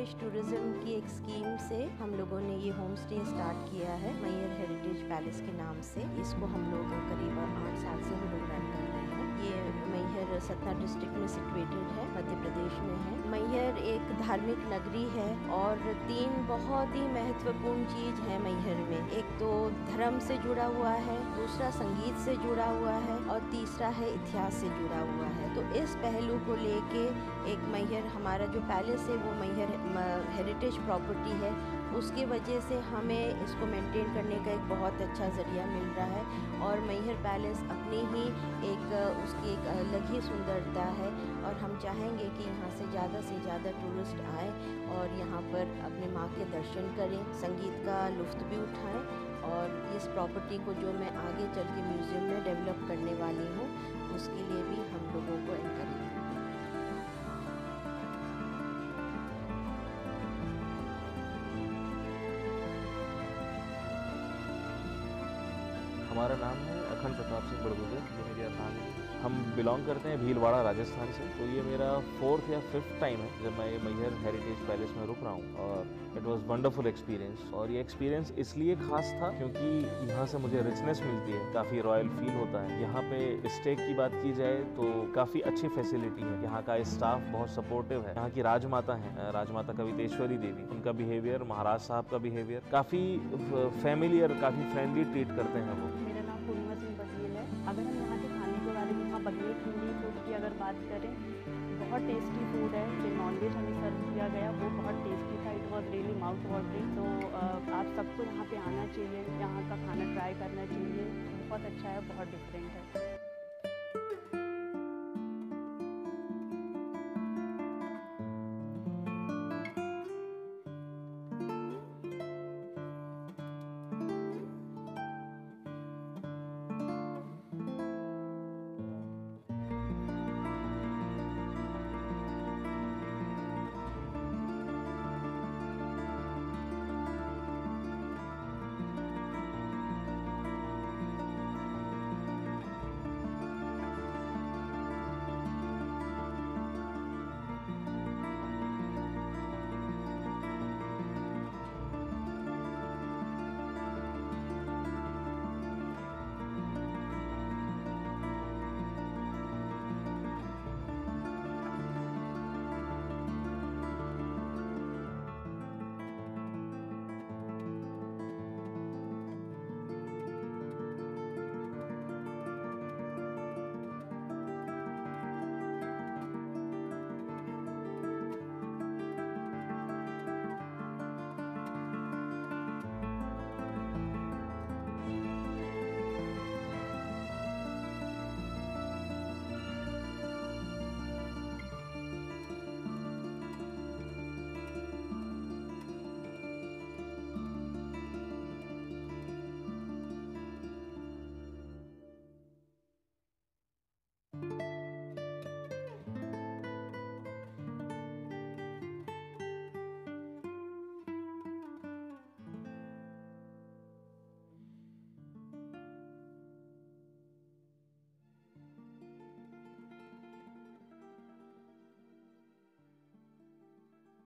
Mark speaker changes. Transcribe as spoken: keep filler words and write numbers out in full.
Speaker 1: प्रदेश tourism की एक scheme से हम लोगों ने ये होम स्टे स्टार्ट किया है मैहर हेरिटेज पैलेस के नाम से। इसको हम लोग करीब आठ साल से हम लोग रन कर रहे हैं। ये मैहर सतना डिस्ट्रिक्ट में सिचुएटेड है, मध्य प्रदेश में है। मैहर एक धार्मिक नगरी है और तीन बहुत ही महत्वपूर्ण चीज है मैहर में। एक तो धर्म से जुड़ा हुआ है, दूसरा संगीत से जुड़ा हुआ है और तीसरा है इतिहास से जुड़ा हुआ है। तो इस पहलू को लेके एक मैहर हमारा जो पैलेस है वो मैहर हेरिटेज प्रॉपर्टी है, उसकी वजह से हमें इसको मेंटेन करने का एक बहुत अच्छा ज़रिया मिल रहा है। और मैहर पैलेस अपनी ही एक उसकी एक अलग ही सुंदरता है और हम चाहेंगे कि यहाँ से ज़्यादा से ज़्यादा टूरिस्ट आए और यहाँ पर अपने माँ के दर्शन करें, संगीत का लुत्फ़ भी उठाएं। और इस प्रॉपर्टी को जो मैं आगे चल के म्यूज़ियम में डेवलप करने वाली हूँ, उसके लिए भी हम लोगों को एनकरेज।
Speaker 2: हमारा नाम है अखंड प्रताप सिंह बड़गुजर, ये मेरी अर्थान है। हम बिलोंग करते हैं भीलवाड़ा राजस्थान से। तो ये मेरा फोर्थ या फिफ्थ टाइम है जब मैं ये मैहर हेरिटेज पैलेस में रुक रहा हूँ और इट वाज वंडरफुल एक्सपीरियंस। और ये एक्सपीरियंस इसलिए खास था क्योंकि यहाँ से मुझे रिचनेस मिलती है, काफ़ी रॉयल फील होता है। यहाँ पे स्टे की बात की जाए तो काफ़ी अच्छी फैसिलिटी है, यहाँ का स्टाफ बहुत सपोर्टिव है। यहाँ की राजमाता है, राजमाता कवितेश्वरी देवी, उनका बिहेवियर, महाराज साहब का बिहेवियर काफ़ी फैमिलियर, काफ़ी फ्रेंडली ट्रीट करते हैं वो।
Speaker 3: अगर हम यहाँ के खाने के बारे में, यहाँ बघेल ठंडी फूड की अगर बात करें, बहुत टेस्टी फूड है। जो नॉनवेज हमें सर्व किया गया वो बहुत टेस्टी था, it was really mouth watering. तो आप सबको यहाँ पे आना चाहिए, यहाँ का खाना ट्राई करना चाहिए, बहुत अच्छा है, बहुत डिफरेंट है।